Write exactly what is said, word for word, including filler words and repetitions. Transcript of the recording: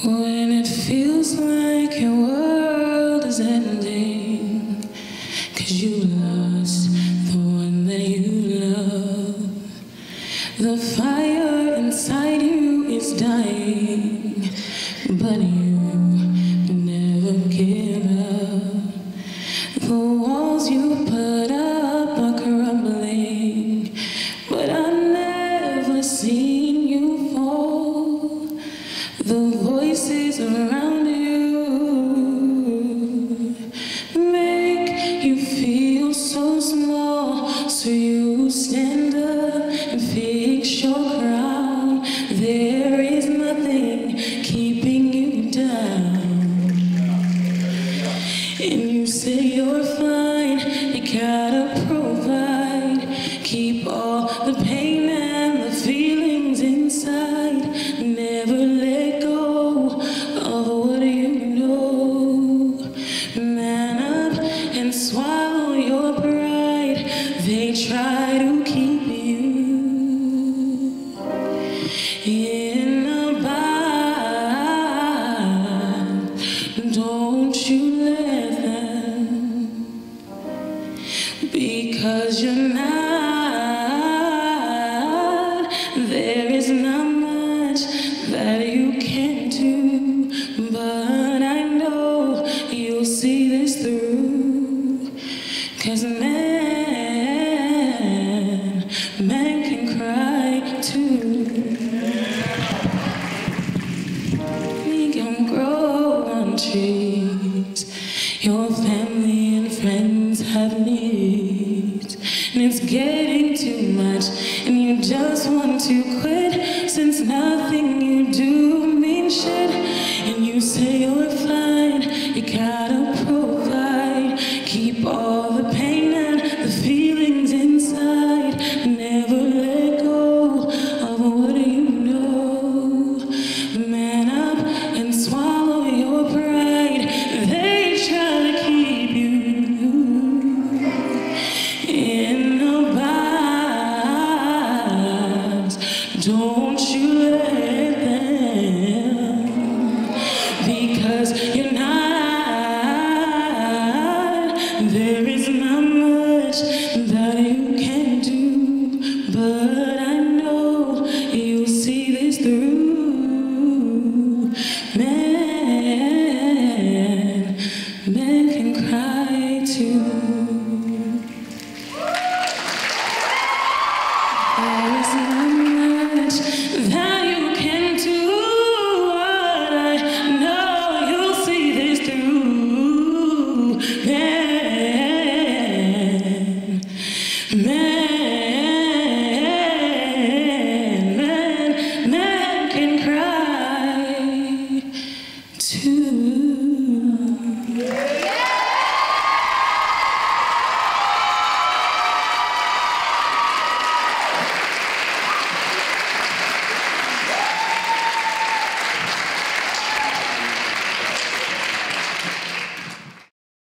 When it feels like your world is ending, 'cause you lost the one that you love. The fire inside you is dying, but you never give up. The walls you put up are crumbling, but I've never seen you fall. The voices around you make you feel so small, so you stand up and fix your crown. There is nothing keeping you down, and you say you're fine, you gotta provide. Keep all the pain and the feelings inside. Never let go of what you know. Man up and swallow your pride. They try to keep you in a bind. Don't you let them, because you're not. There is not much that you can do, but I know you'll see this through. 'Cause man, man can cry too. We can grow on trees. Your family and friends have needs, and it's getting too much, and you just want to quit, since nothing you do means shit. And you say you're fine, you gotta provide. Keep all the pain and the feelings inside. Never let go of what you know. Man up and swallow your pride. They try to keep you in a bind. Don't you let them, because you're not. There is not much that you can do, but I know you'll see this through. Man, man can cry too. There is not much that you can do, but I know you'll see this through. Man, man, man, man can cry too.